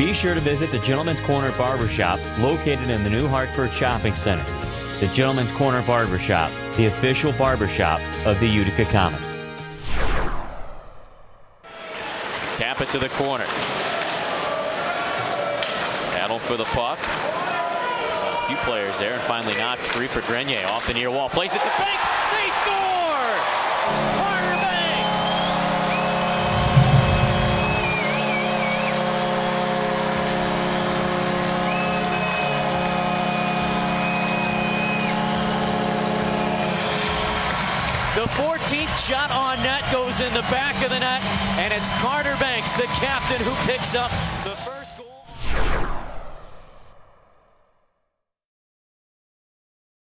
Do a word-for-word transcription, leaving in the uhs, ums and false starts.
Be sure to visit the Gentleman's Corner Barbershop located in the New Hartford Shopping Center. The Gentleman's Corner Barbershop, the official barbershop of the Utica Comets. Tap it to the corner. Battle for the puck. Got a few players there, and finally knocked free for Grenier. Off the near wall. Plays it to Banks. They score! Carter Bancks! The fourteenth shot on net goes in the back of the net, and it's Carter Bancks, the captain, who picks up the first.